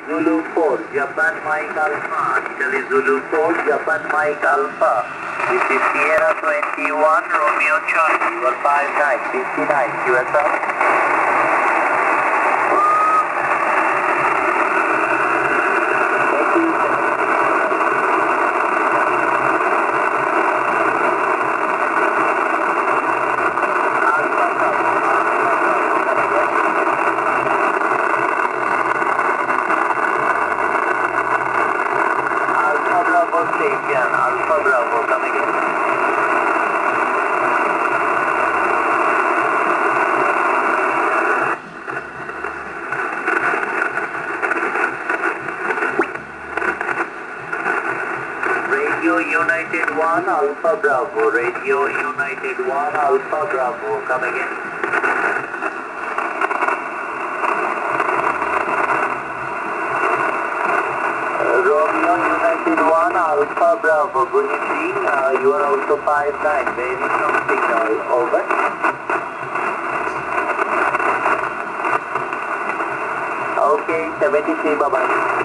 Zulu 4, Japan Mike Alpha, Italy Zulu 4, Japan Mike Alpha. This is Sierra 21, Romeo Charlie, 159, QSL. Alpha Bravo, come again. Radio United 1, Alpha Bravo, Radio United 1, Alpha Bravo, come again. Romeo United 1, Alpha Bravo, good evening, you are also 59, very strong signal, over. Okay, 73, bye-bye.